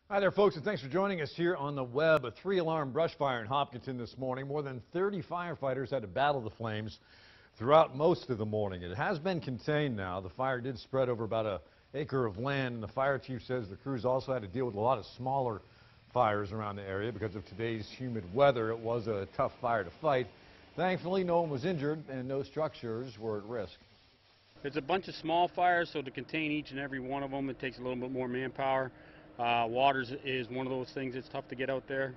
Hi there, folks, and thanks for joining us here on the web. A three-alarm brush fire in Hopkinton this morning. More than 30 firefighters had to battle the flames throughout most of the morning. It has been contained now. The fire did spread over about an acre of land, and the fire chief says the crews also had to deal with a lot of smaller fires around the area because of today's humid weather. It was a tough fire to fight. Thankfully, no one was injured and no structures were at risk. It's a bunch of small fires, so to contain each and every one of them, it takes a little bit more manpower. Water is one of those things that's tough to get out there.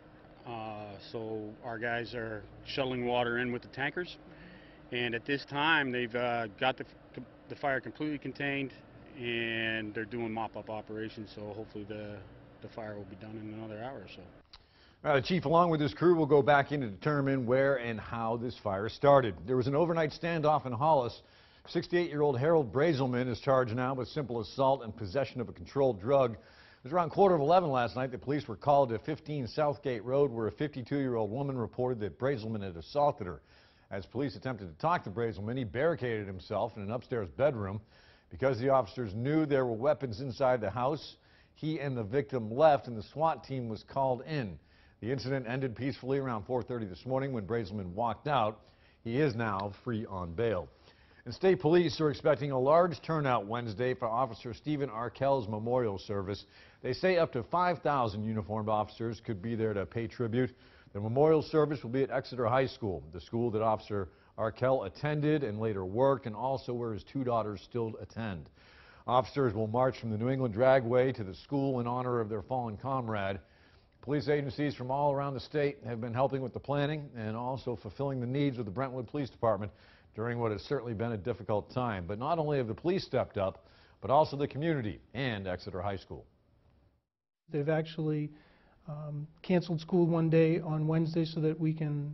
So our guys are shuttling water in with the tankers. And at this time, they've got the fire completely contained, and they're doing mop-up operations. So hopefully the fire will be done in another hour or so. The chief, along with his crew, will go back in to determine where and how this fire started. There was an overnight standoff in Hollis. 68-year-old Harold Brazelman is charged now with simple assault and possession of a controlled drug. It was around 11:15 last night. The police were called to 15 Southgate Road, where a 52-year-old woman reported that Brazelman had assaulted her. As police attempted to talk to Brazelman, he barricaded himself in an upstairs bedroom. Because the officers knew there were weapons inside the house, he and the victim left, and the SWAT team was called in. The incident ended peacefully around 4:30 this morning when Brazelman walked out. He is now free on bail. And state police are expecting a large turnout Wednesday for Officer Stephen Arkell's memorial service. They say up to 5,000 uniformed officers could be there to pay tribute. The memorial service will be at Exeter High School, the school that Officer Arkell attended and later worked, and also where his two daughters still attend. Officers will march from the New England Dragway to the school in honor of their fallen comrade. Police agencies from all around the state have been helping with the planning and also fulfilling the needs of the Brentwood Police Department during what has certainly been a difficult time. But not only have the police stepped up, but also the community and Exeter High School. They've actually canceled school one day on Wednesday so that we can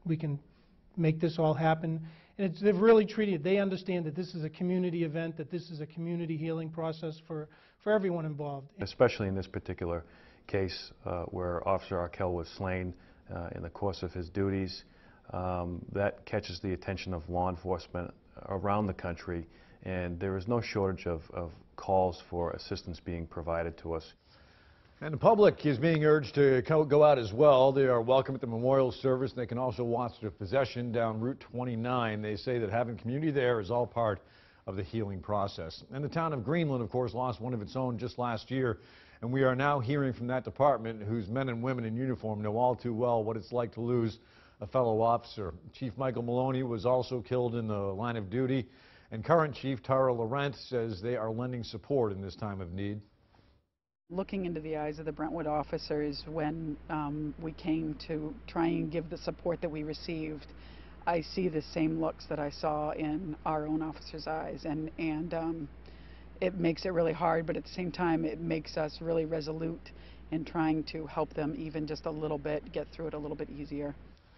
make this all happen. And they've really treated, they understand that this is a community event, that this is a community healing process for everyone involved. Especially in this particular case where Officer Arkell was slain in the course of his duties. That catches the attention of law enforcement around the country, and there is no shortage of calls for assistance being provided to us. And the public is being urged to go out as well. They are welcome at the memorial service. They can also watch the procession down Route 29. They say that having community there is all part of the healing process. And the town of Greenland, of course, lost one of its own just last year. And we are now hearing from that department, whose men and women in uniform know all too well what it's like to lose a fellow officer. Chief Michael Maloney was also killed in the line of duty. And current Chief Tara Laurent says they are lending support in this time of need. Looking into the eyes of the Brentwood officers when we came to try and give the support that we received, I see the same looks that I saw in our own officers' eyes, and it makes it really hard, but at the same time it makes us really resolute in trying to help them even just a little bit, get through it a little bit easier.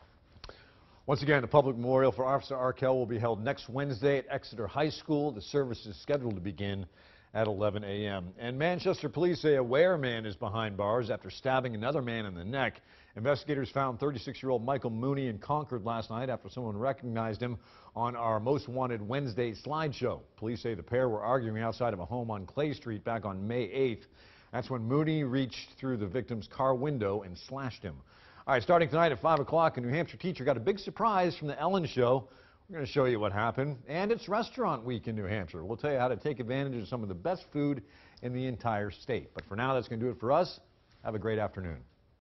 Once again, the public memorial for Officer Arkell will be held next Wednesday at Exeter High School. The service is scheduled to begin at 11 a.m. And Manchester police say a Ware man is behind bars after stabbing another man in the neck. Investigators found 36-year-old Michael Mooney in Concord last night after someone recognized him on our Most Wanted Wednesday slideshow. Police say the pair were arguing outside of a home on Clay Street back on May 8th. That's when Mooney reached through the victim's car window and slashed him. All right, starting tonight at 5 o'clock, a New Hampshire teacher got a big surprise from the Ellen Show. We're going to show you what happened, and it's Restaurant Week in New Hampshire. We'll tell you how to take advantage of some of the best food in the entire state. But for now, that's going to do it for us. Have a great afternoon.